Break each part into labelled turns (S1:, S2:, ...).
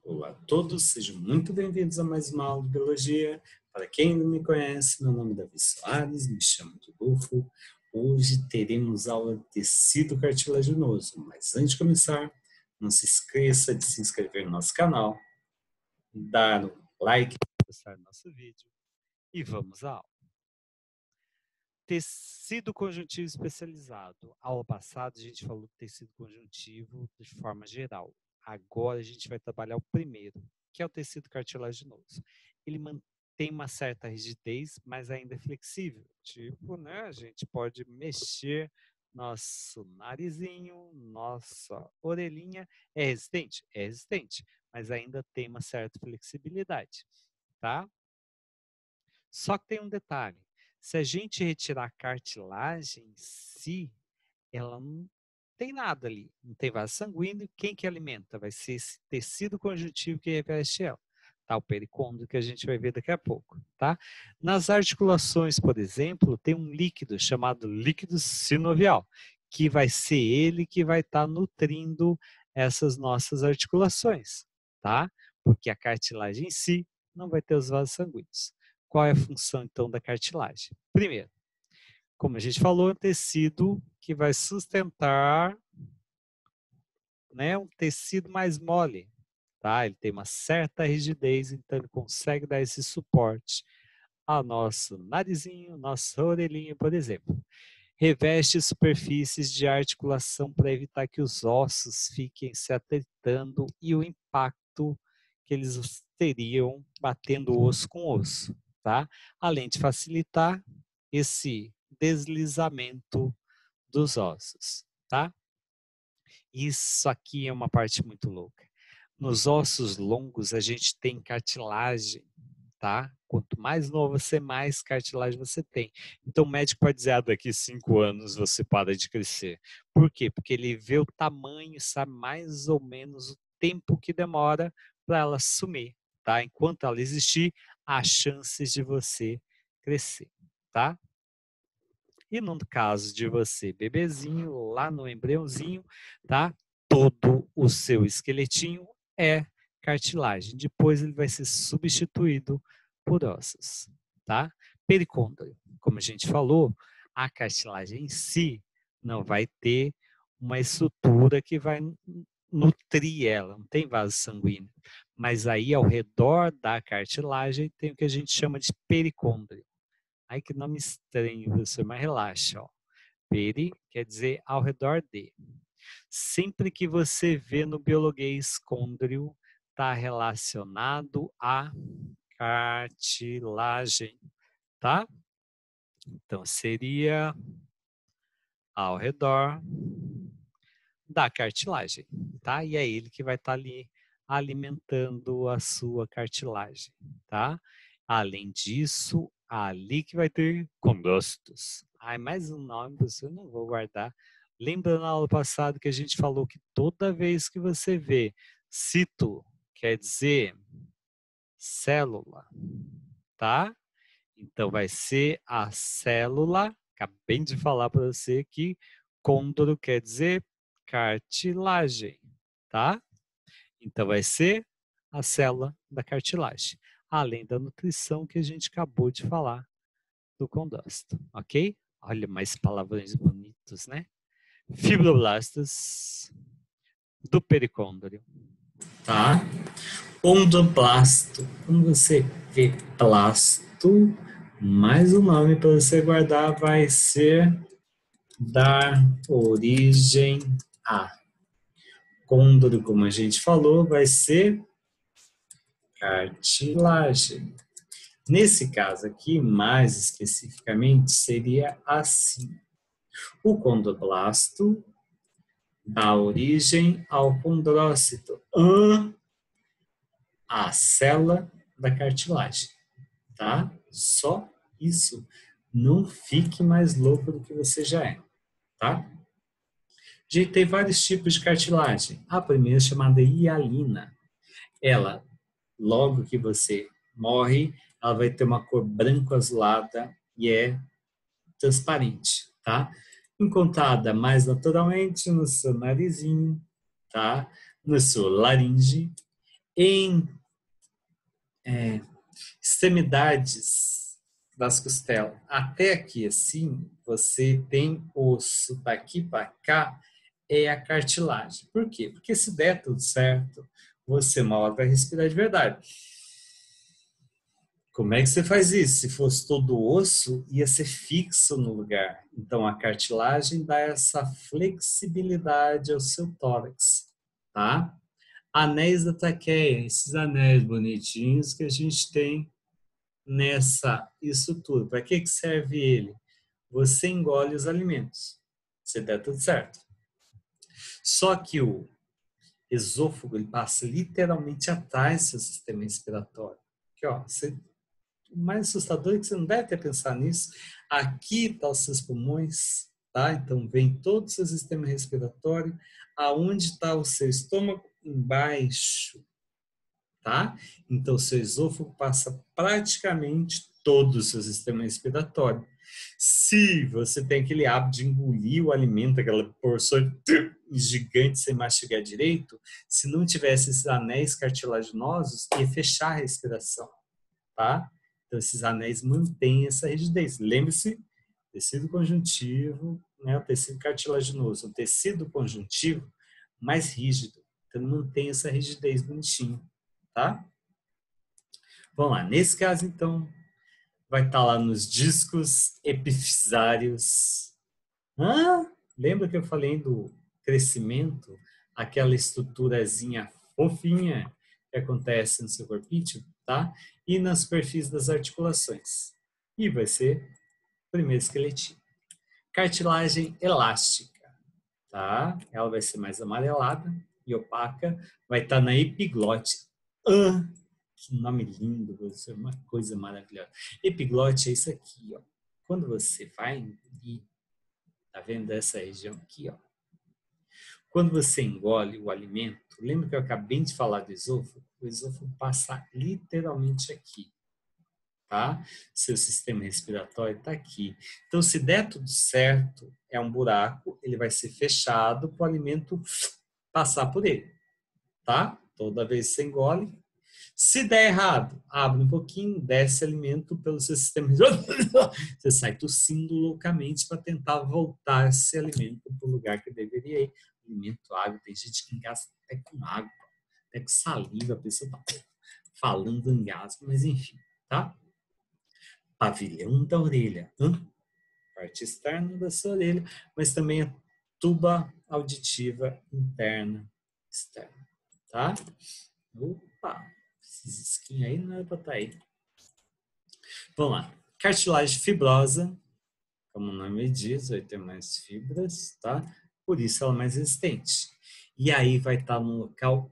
S1: Olá a todos, sejam muito bem-vindos a mais uma aula de Biologia. Para quem não me conhece, meu nome é Davi Soares, me chamo de Rufo. Hoje teremos aula de tecido cartilaginoso, mas antes de começar, não se esqueça de se inscrever no nosso canal, dar um like, gostar do nosso vídeo e vamos à aula. Tecido conjuntivo especializado. Aula passada a gente falou do tecido conjuntivo de forma geral. Agora a gente vai trabalhar o primeiro, que é o tecido cartilaginoso. Ele mantém uma certa rigidez, mas ainda é flexível. Tipo, né, a gente pode mexer nosso narizinho, nossa orelhinha. É resistente? É resistente, mas ainda tem uma certa flexibilidade, tá? Só que tem um detalhe. Se a gente retirar a cartilagem em si, ela não tem nada ali, não tem vaso sanguíneo. Quem que alimenta? Vai ser esse tecido conjuntivo que reveste ela, tá? O pericôndrio que a gente vai ver daqui a pouco, tá? Nas articulações, por exemplo, tem um líquido chamado líquido sinovial, que vai ser ele que vai estar nutrindo essas nossas articulações, tá? Porque a cartilagem em si não vai ter os vasos sanguíneos. Qual é a função, então, da cartilagem? Primeiro, como a gente falou, é um tecido que vai sustentar, né, um tecido mais mole, tá? Ele tem uma certa rigidez, então ele consegue dar esse suporte ao nosso narizinho, nossa orelhinha, por exemplo. Reveste superfícies de articulação para evitar que os ossos fiquem se atritando e o impacto que eles teriam batendo osso com osso, tá? Além de facilitar esse deslizamento dos ossos, tá? Isso aqui é uma parte muito louca. Nos ossos longos a gente tem cartilagem, tá? Quanto mais novo você, mais cartilagem você tem. Então o médico pode dizer, daqui 5 anos você para de crescer. Por quê? Porque ele vê o tamanho, sabe mais ou menos o tempo que demora para ela sumir, tá? Enquanto ela existir, há chances de você crescer, tá? E no caso de você, bebezinho, lá no embriãozinho, tá? Todo o seu esqueletinho é cartilagem. Depois ele vai ser substituído por ossos, tá? Pericôndrio, como a gente falou, a cartilagem em si não vai ter uma estrutura que vai nutrir ela, não tem vaso sanguíneo. Mas aí ao redor da cartilagem tem o que a gente chama de pericôndrio. Ai, que nome estranho, professor, mas relaxa, ó. Peri quer dizer ao redor de. Sempre que você vê no biologuês côndrio, está relacionado à cartilagem, tá? Então, seria ao redor da cartilagem, tá? E é ele que vai estar ali alimentando a sua cartilagem, tá? Além disso, ali que vai ter condrócitos. Ai, mais um nome, você não vou guardar. Lembra na aula passada que a gente falou que toda vez que você vê cito, quer dizer célula, tá? Então vai ser a célula, acabei de falar para você que côndilo quer dizer cartilagem, tá? Então vai ser a célula da cartilagem, além da nutrição que a gente acabou de falar do condrócito, ok? Olha, mais palavrões bonitos, né? Fibroblastos do pericôndrio. Tá? Ondoblasto. Quando você vê plasto, mais um nome para você guardar vai ser dar origem a. Côndoro, como a gente falou, vai ser cartilagem. Nesse caso aqui, mais especificamente, seria assim. O condroblasto dá origem ao condrócito, a célula da cartilagem, tá? Só isso. Não fique mais louco do que você já é, tá? A gente tem vários tipos de cartilagem. A primeira é chamada hialina. Ela, logo que você morre, ela vai ter uma cor branco-azulada e é transparente, tá? Encontrada mais naturalmente no seu narizinho, tá? No seu laringe
S2: em extremidades das costelas. Até aqui, assim, você tem osso. Daqui para cá é a cartilagem. Por quê? Porque se der tudo certo, você uma hora vai respirar de verdade. Como é que você faz isso? Se fosse todo osso, ia ser fixo no lugar. Então, a cartilagem dá essa flexibilidade ao seu tórax, tá? Anéis da traqueia, esses anéis bonitinhos que a gente tem nessa estrutura. Para que serve ele? Você engole os alimentos, se der tudo certo. Só que o esôfago ele passa literalmente atrás do seu sistema respiratório. Aqui, ó, o mais assustador é que você não deve ter pensado nisso. Aqui estão os seus pulmões, tá? Então vem todo o seu sistema respiratório. Aonde está o seu estômago? Embaixo, tá? Então o seu esôfago passa praticamente todo o seu sistema respiratório. Se você tem aquele hábito de engolir o alimento, aquela porção gigante sem mastigar direito, se não tivesse esses anéis cartilaginosos, ia fechar a respiração, tá? Então, esses anéis mantêm essa rigidez. Lembre-se, tecido conjuntivo, né, o tecido cartilaginoso, o tecido conjuntivo mais rígido. Então, mantém essa rigidez bonitinha, tá? Vamos lá. Nesse caso, então, vai estar lá nos discos epifisários. Lembra que eu falei do crescimento? Aquela estruturazinha fofinha que acontece no seu corpício, tá? E na superfície das articulações. E vai ser primeiro esqueletinho. Cartilagem elástica, tá? Ela vai ser mais amarelada e opaca. Vai estar na epiglote. Que nome lindo, você é uma coisa maravilhosa. Epiglote é isso aqui, ó. Quando você vai engolir, tá vendo essa região aqui, ó? Quando você engole o alimento, lembra que eu acabei de falar do esôfago? O esôfago passa literalmente aqui, tá? Seu sistema respiratório está aqui. Então, se der tudo certo, é um buraco, ele vai ser fechado para o alimento passar por ele, tá? Toda vez que você engole. Se der errado, abre um pouquinho, desce alimento pelo seu sistema respiratório. Você sai tossindo loucamente para tentar voltar esse alimento para o lugar que deveria ir. Alimento, água, tem gente que engasa até com água, até com saliva, a pessoa está falando engasgo, mas enfim, tá? Pavilhão da orelha, parte externa da sua orelha, mas também a tuba auditiva interna, externa, tá? Opa, esses esquinhos aí não é para estar aí. Vamos lá. Cartilagem fibrosa, como o nome diz, vai ter mais fibras, tá? Por isso ela é mais resistente. E aí vai estar num local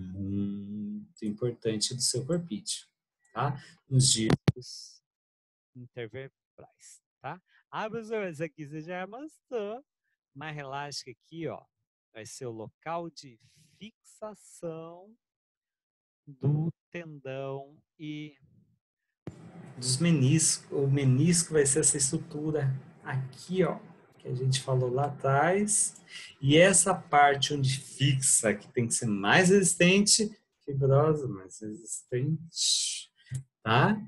S2: muito importante do seu corpício, tá? Nos discos
S1: intervertebrais, tá? Professor, esse aqui você já amassou, mas relaxa que aqui, ó, vai ser o local de fixação do tendão e
S2: dos meniscos. O menisco vai ser essa estrutura aqui, ó, que a gente falou lá atrás. E essa parte onde fixa, que tem que ser mais resistente, fibrosa, mais resistente, tá?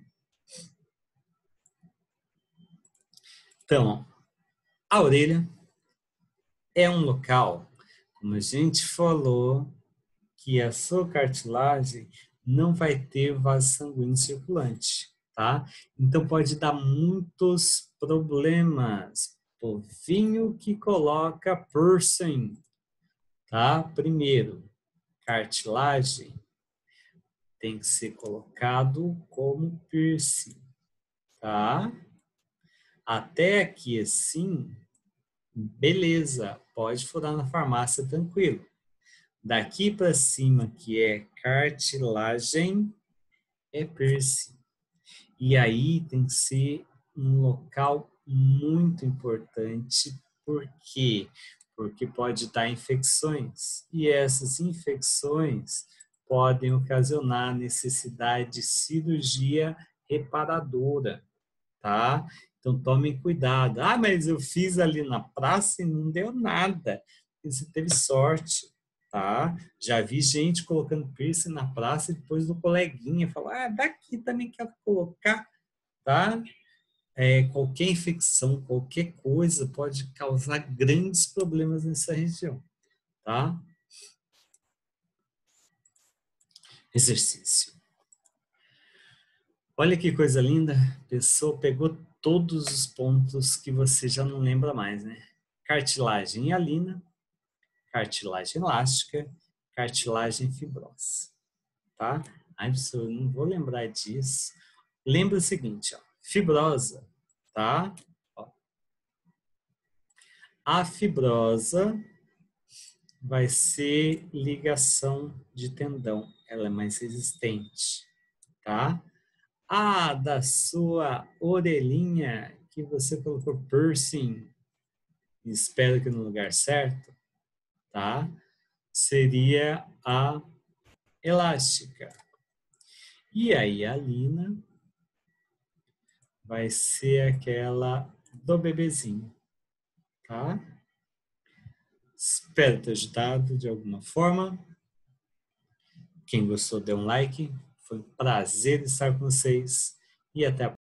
S2: Então, a orelha é um local, como a gente falou, que a sua cartilagem não vai ter vaso sanguíneo circulante, tá? Então pode dar muitos problemas. Povinho que coloca piercing, tá? Primeiro, cartilagem tem que ser colocado como piercing, tá? Até aqui assim, beleza, pode furar na farmácia tranquilo. Daqui para cima, que é cartilagem, é piercing. E aí tem que ser um local muito importante. Por quê? Porque pode dar infecções. E essas infecções podem ocasionar necessidade de cirurgia reparadora, tá? Então tomem cuidado. Mas eu fiz ali na praça e não deu nada. Você teve sorte. tá? Já vi gente colocando piercing na praça e depois do coleguinha falar, daqui também quero colocar, tá? Qualquer infecção, qualquer coisa pode causar grandes problemas nessa região, tá? Exercício. Olha que coisa linda, a pessoa pegou todos os pontos que você já não lembra mais, né? Cartilagem hialina, cartilagem elástica, cartilagem fibrosa, tá? Ai, professor, eu não vou lembrar disso. Lembra o seguinte, ó, fibrosa, tá? Ó, a fibrosa vai ser ligação de tendão, ela é mais resistente, tá? Da sua orelhinha que você colocou piercing, espero que no lugar certo, tá? Seria a elástica. E a hialina vai ser aquela do bebezinho, tá? Espero ter ajudado de alguma forma. Quem gostou, dê um like. Foi um prazer estar com vocês e até a próxima.